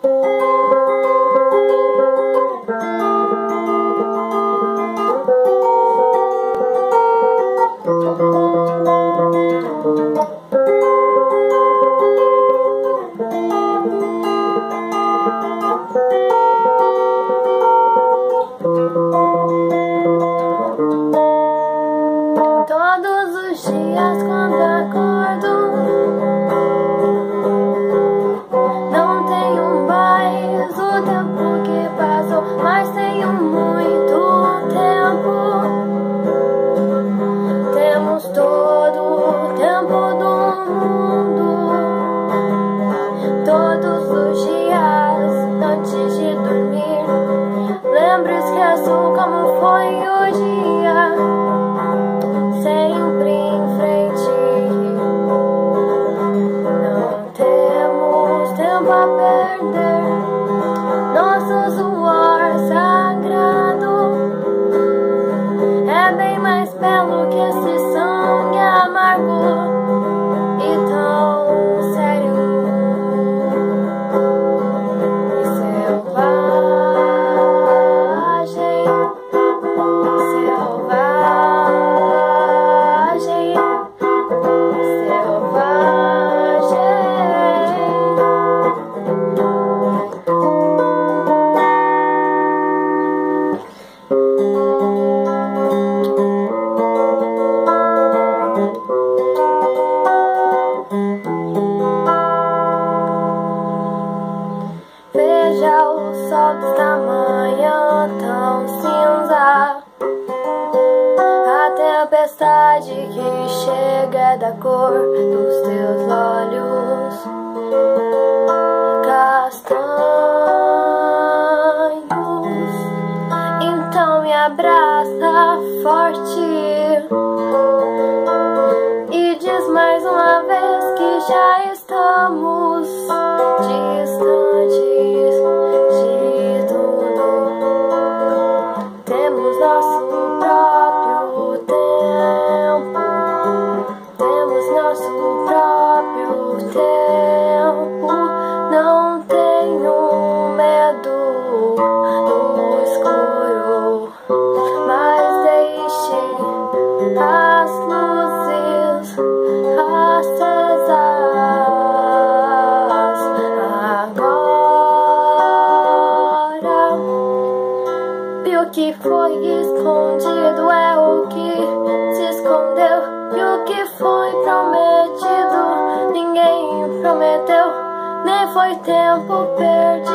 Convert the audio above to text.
Todos os dias quando acordo, não tenho mais o tempo que passou, mas tenho muito tempo. Temos todo o tempo do mundo. Todos os dias antes de dormir, lembro, esqueço como foi o dia. Sempre em frente, não temos tempo a perder. Nosso suor sagrado é bem mais belo que esse sangue amargo e tão sério e selvagem, veja o sol desta manhã tão cinza, a tempestade que chega da cor dos teus olhos castanhos. Então me abraça forte e diz mais uma vez que já estamos distantes de tudo. Temos nosso próprio tempo, temos nosso próprio tempo. Não tenho medo do escuro, mas deixe as luzes acesas. E o que foi escondido é o que se escondeu, e o que foi prometido ninguém prometeu, nem foi tempo perdido.